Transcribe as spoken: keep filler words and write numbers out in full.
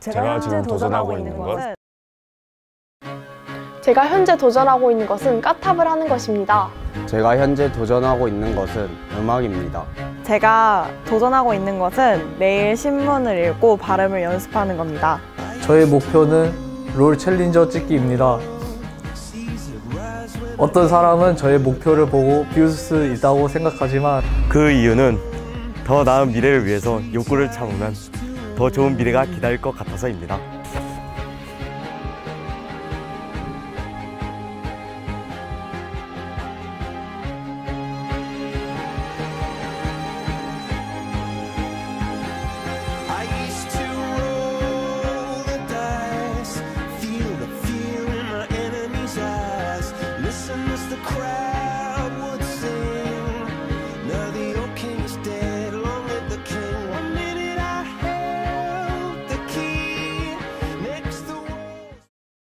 제가 지금 도전하고 있는 것은 제가 현재 도전하고 있는 것은 까탑을 하는 것입니다. 제가 현재 도전하고 있는 것은 음악입니다. 제가 도전하고 있는 것은 매일 신문을 읽고 발음을 연습하는 겁니다. 저의 목표는 롤 챌린저 찍기입니다. 어떤 사람은 저의 목표를 보고 비웃을 수 있다고 생각하지만 그 이유는 더 나은 미래를 위해서 욕구를 참으면 더 좋은 미래가 기다릴 것 같아서입니다.